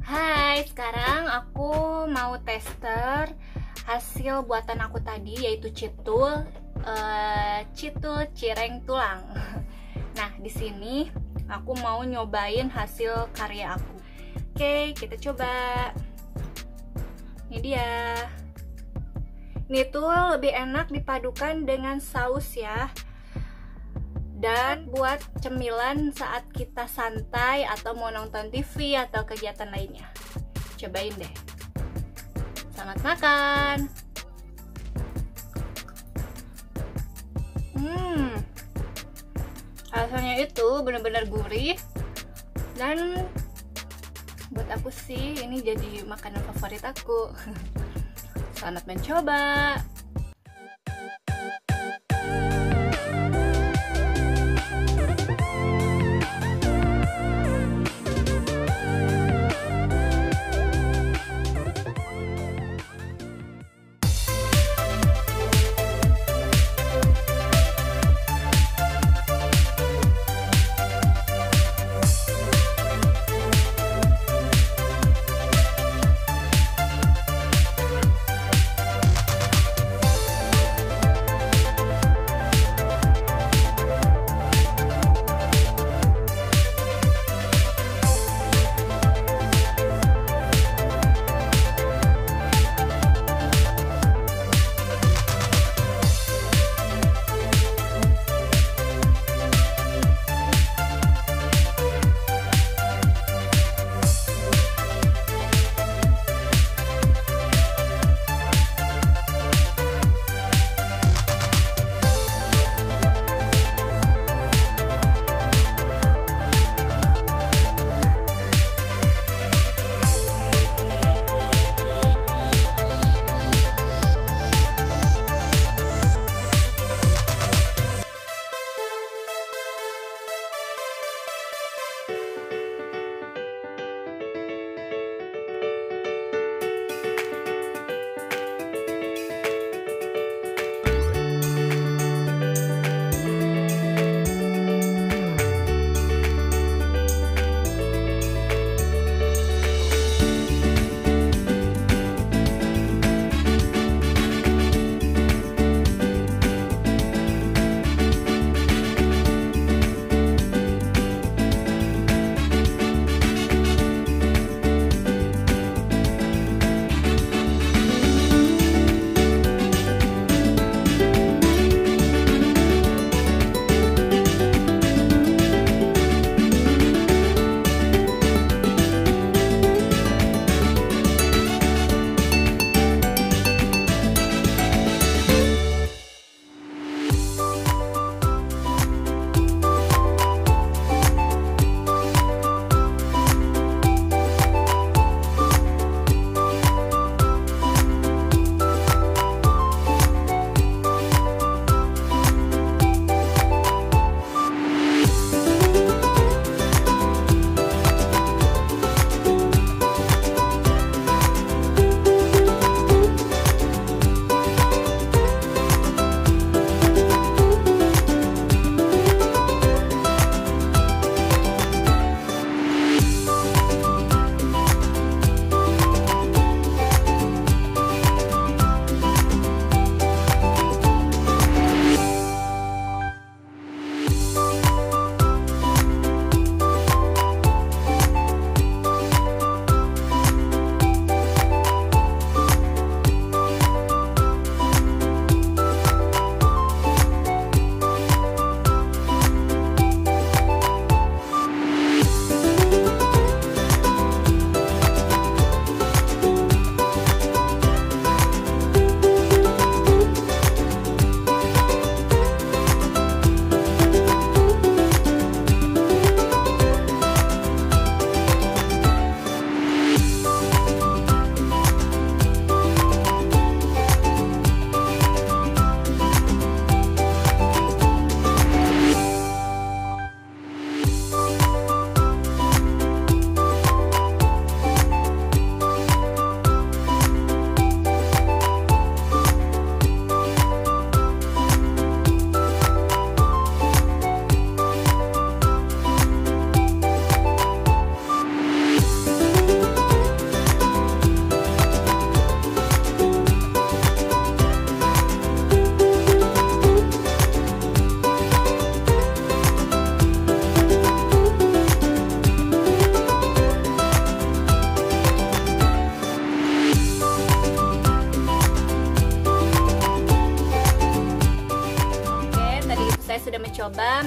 Hai, sekarang aku mau tester hasil buatan aku tadi, yaitu citul cireng tulang. Nah, di sini aku mau nyobain hasil karya aku. Oke, kita coba. Ini dia. Ini tuh lebih enak dipadukan dengan saus ya. Dan buat cemilan saat kita santai atau mau nonton TV atau kegiatan lainnya. Cobain deh. Selamat makan. Rasanya itu benar-benar gurih. Dan buat aku sih ini jadi makanan favorit aku. Selamat mencoba.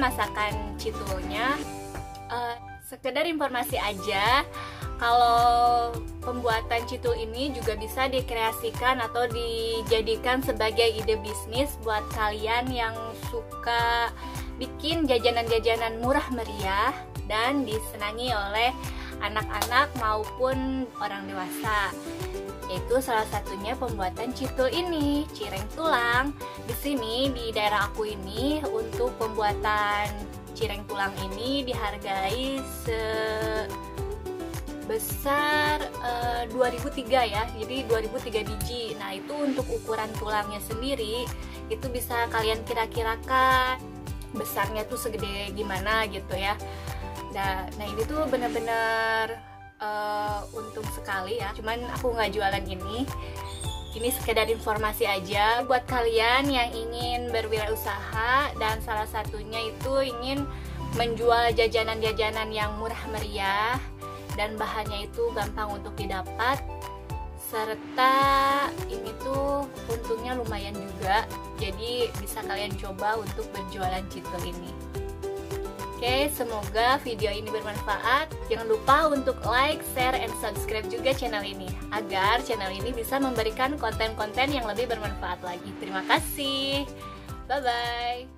masakan citulnya. Sekedar informasi aja, kalau pembuatan citul ini juga bisa dikreasikan atau dijadikan sebagai ide bisnis buat kalian yang suka bikin jajanan-jajanan murah meriah dan disenangi oleh anak-anak maupun orang dewasa. Yaitu salah satunya pembuatan citul ini, cireng tulang. Di sini di daerah aku ini untuk pembuatan cireng tulang ini dihargai sebesar 2003 ya, jadi 2003 biji. Nah itu untuk ukuran tulangnya sendiri itu bisa kalian kira-kirakan besarnya tuh segede gimana gitu ya. Nah ini tuh bener-bener untung sekali ya, cuman aku nggak jualan ini. Ini sekedar informasi aja buat kalian yang ingin berwirausaha dan salah satunya itu ingin menjual jajanan-jajanan yang murah meriah dan bahannya itu gampang untuk didapat, serta ini tuh untungnya lumayan juga. Jadi bisa kalian coba untuk berjualan citul ini. Oke, semoga video ini bermanfaat. Jangan lupa untuk like, share, and subscribe juga channel ini agar channel ini bisa memberikan konten-konten yang lebih bermanfaat lagi. Terima kasih. Bye-bye.